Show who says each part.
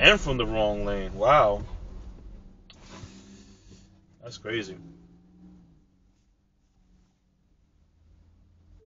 Speaker 1: and from the wrong lane. Wow. That's crazy.